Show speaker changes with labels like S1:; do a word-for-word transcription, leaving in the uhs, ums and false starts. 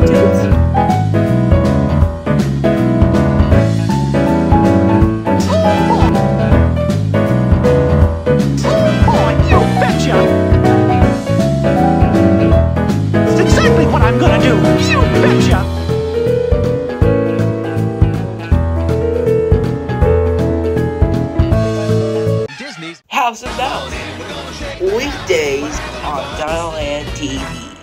S1: House of Mouse, weekdays on Donnaland T V.